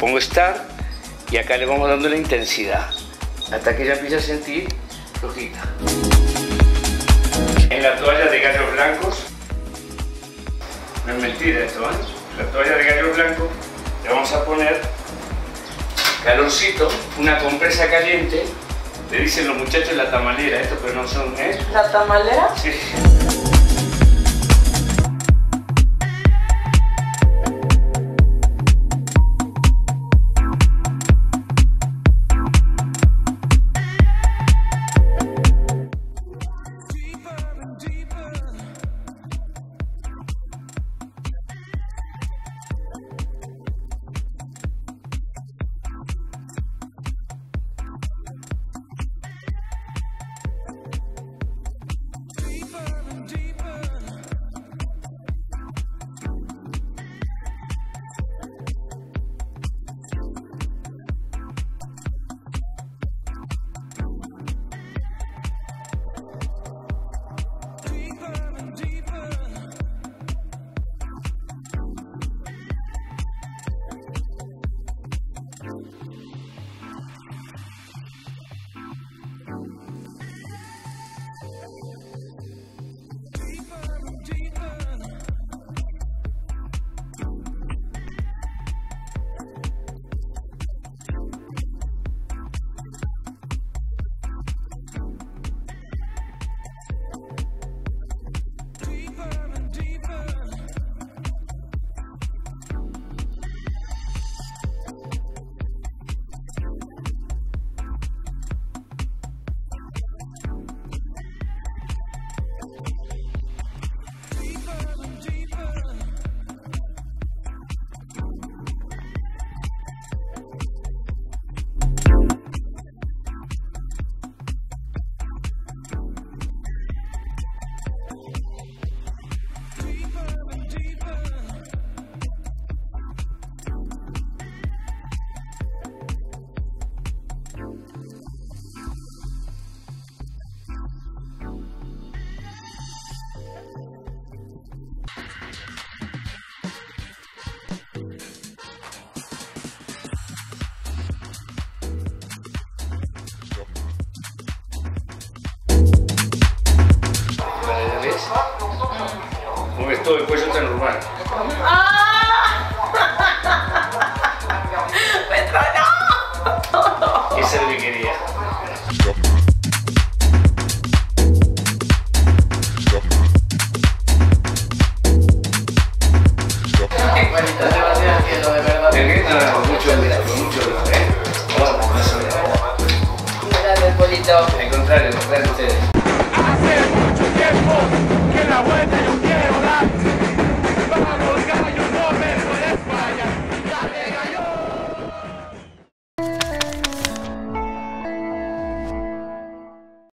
Pongo Start y acá le vamos dando la intensidad hasta que ella empiece a sentir flojita. En la toalla de gallos blancos, no es mentira esto, ¿eh? La toalla de gallos blancos le vamos a poner calorcito, una compresa caliente. Le dicen los muchachos la tamalera, esto, pero no son, ¿eh? ¿La tamalera? Sí. Mueves todo el cuello tan normal. ¡Me tronó! Eso es lo que quería. Igualito, demasiado cielo, de verdad. ¿El qué? No, mucho gusto, ¿eh? Vamos, eso. Gracias, Polito. Al contrario, ustedes.